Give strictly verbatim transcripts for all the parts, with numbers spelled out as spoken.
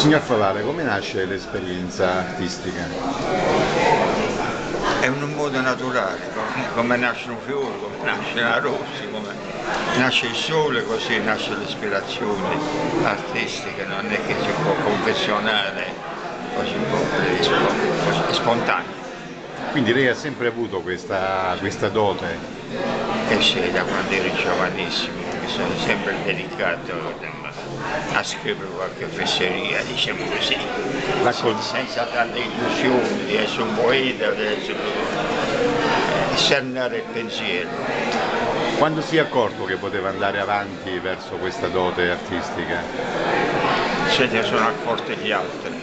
Signor Favale, come nasce l'esperienza artistica? È un modo naturale, come, come nasce un fiore, come nasce una rosa, come nasce il sole, così nasce l'ispirazione artistica, non è che si può confezionare così un po' così, è spontanea. Quindi lei ha sempre avuto questa, questa dote? E sì, da quando ero giovanissimo mi sono sempre dedicato a scrivere qualche fesseria, diciamo così, senza, senza tante illusioni di essere un poeta, di essere eh, sernare il pensiero. Quando si è accorto che poteva andare avanti verso questa dote artistica? Se ne sono accorti gli altri.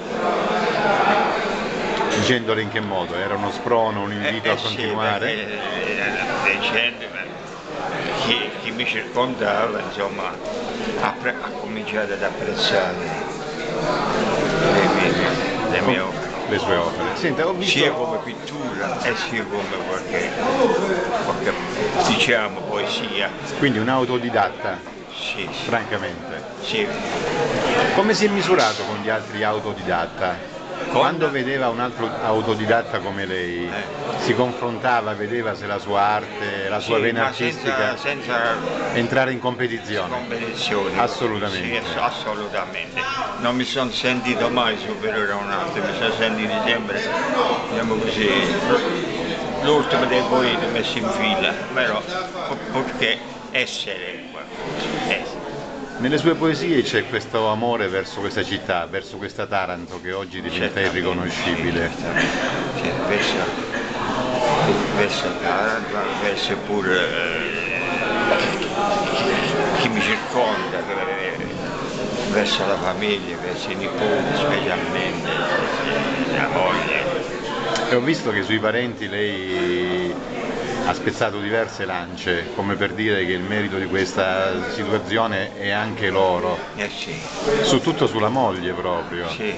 Dicendole in che modo? Era uno sprono, un invito eh, a continuare? Sì, perché, dicendo, chi, chi mi circondava, insomma, ha, ha cominciato ad apprezzare le mie, le mie opere. Le sue opere. Senta, ho visto... Sia come pittura e sia come qualche, qualche diciamo, poesia. Quindi un autodidatta? Sì, sì. Francamente. Sì. Come si è misurato con gli altri autodidatta? Quando vedeva un altro autodidatta come lei, eh. si confrontava, vedeva se la sua arte, la sua sì, vena ma artistica, senza, senza entrare in competizione? competizione. Assolutamente. Sì, assolutamente. Non mi sono sentito mai superiore a un altro, mi sono sentito sempre, diciamo così, l'ultimo dei poeti messi in fila, però perché essere qualcosa, essere. Nelle sue poesie c'è questo amore verso questa città, verso questa Taranto che oggi diventa irriconoscibile. Sì, verso, verso Taranto, verso pure eh, chi mi circonda, verso la famiglia, verso i nipoti specialmente, la moglie. E ho visto che sui parenti lei ha spezzato diverse lance, come per dire che il merito di questa situazione è anche loro. Eh sì. Su tutto sulla moglie proprio. Sì.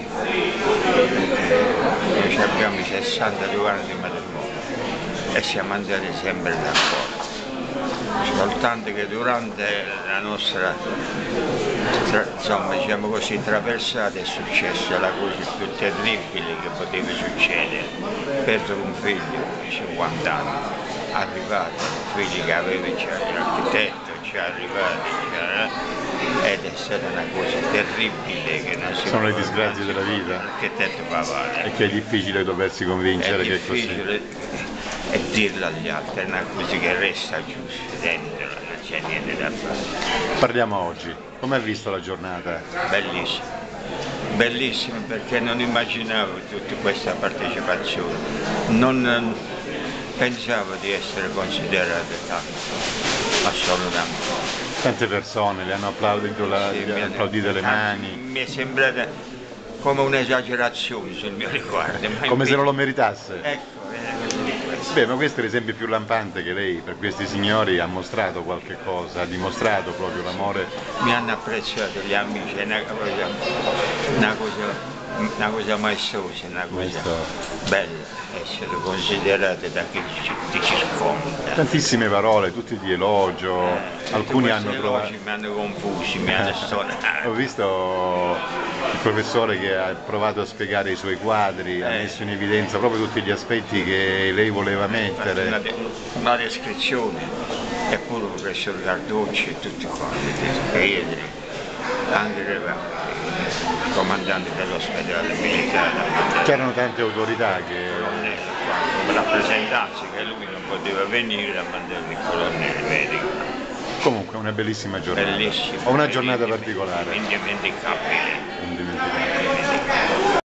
Noi abbiamo sessantadue anni di matrimonio e siamo andati sempre d'accordo. Soltanto che durante la nostra, tra, insomma, diciamo così, traversata è successa la cosa più terribile che poteva succedere. Perdere un figlio di cinquanta anni. Arrivato, figli che aveva già l'architetto, già arrivato, già, ed è stata una cosa terribile che non si sono può le disgrazie della vita. L'architetto Favale. E che è difficile doversi convincere è che è così. E dirlo agli altri, è una cosa che resta giusta dentro, non c'è niente da fare. Parliamo oggi, come ha visto la giornata? Bellissima, bellissima perché non immaginavo tutta questa partecipazione. Non, pensavo di essere considerato tanto, assolutamente. Tante persone le hanno applaudito, la, sì, le hanno applaudito le mani. Mi è sembrata come un'esagerazione sul mio riguardo. Come invece, se non lo meritasse. Ecco, beh, ma questo è l'esempio più lampante che lei per questi signori ha mostrato qualche cosa, ha dimostrato proprio l'amore. Mi hanno apprezzato gli amici, è una cosa, una cosa una cosa maestosa, una cosa bella, essere considerate da chi ti circonda. Tantissime parole, tutti di elogio, eh, alcuni hanno trovato... mi hanno confusi, mi hanno stonato. Ho visto il professore che ha provato a spiegare i suoi quadri, eh. ha messo in evidenza proprio tutti gli aspetti che lei voleva mettere. Una, una descrizione, eppure il professor Carducci e tutti quanti, Pietri, anche il comandante dell'ospedale militare. C'erano tante autorità che... Come rappresentanze che lui non poteva venire a mandare il colonnello medico. Comunque una bellissima giornata. Bellissima. Ho una giornata particolare. Indimenticabile. Indimenticabile.